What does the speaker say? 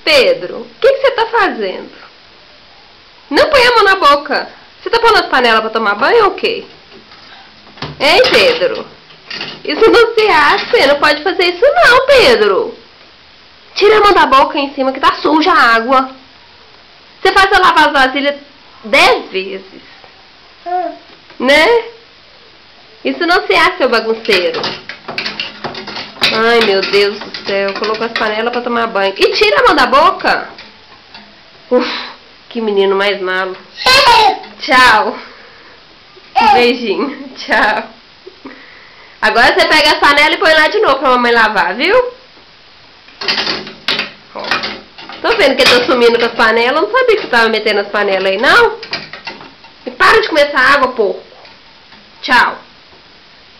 Pedro, o que você tá fazendo? Não põe a mão na boca. Você tá pondo as panelas pra tomar banho ou o quê? Hein, Pedro? Isso não se acha, você não pode fazer isso não, Pedro. Tira a mão da boca em cima que tá suja a água. Você faz eu lavar as vasilhas 10 vezes. Né? Isso não se acha, seu bagunceiro. Ai, meu Deus do céu. Colocou as panelas pra tomar banho. E tira a mão da boca. Uf, que menino mais malo. Tchau. Um beijinho. Tchau. Agora você pega as panelas e põe lá de novo pra mamãe lavar, viu? Ó. Tô vendo que eu tô sumindo com as panelas. Eu não sabia que você tava metendo as panelas aí, não. E para de comer essa água, porco. Tchau.